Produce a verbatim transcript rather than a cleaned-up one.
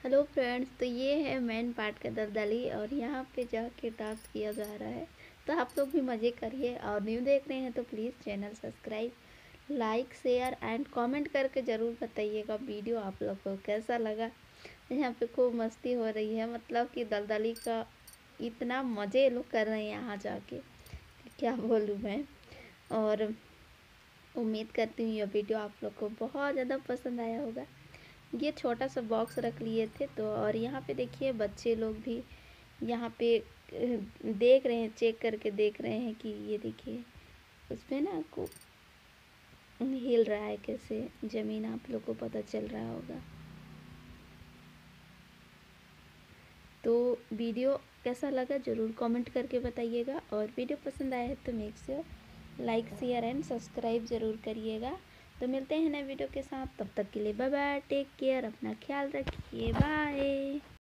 Hello friends, तो ये है मेन पार्ट का दलदली और यहाँ पे जाके डांस किया जा रहा है। तो आप लोग भी मज़े करिए और न्यू देख रहे हैं तो please channel subscribe, like, share and comment करके ज़रूर बताइएगा वीडियो आप लोग को कैसा लगा। यहाँ पे खूब मस्ती हो रही है, मतलब कि दलदली का इतना मज़े लोग कर रहे हैं यहाँ जाके, क्या बोलूँ मैं। और उम्मीद करती हूँ ये वीडियो आप लोग को बहुत ज़्यादा पसंद आया होगा। ये छोटा सा बॉक्स रख लिए थे तो, और यहाँ पे देखिए बच्चे लोग भी यहाँ पे देख रहे हैं, चेक करके देख रहे हैं कि ये देखिए उसमें ना को हिल रहा है कैसे ज़मीन, आप लोग को पता चल रहा होगा। तो वीडियो कैसा लगा ज़रूर कमेंट करके बताइएगा, और वीडियो पसंद आया है तो make sure like, share and subscribe ज़रूर करिएगा। तो मिलते हैं नए वीडियो के साथ, तब तक के लिए बाय बाय, टेक केयर, अपना ख्याल रखिए, बाय।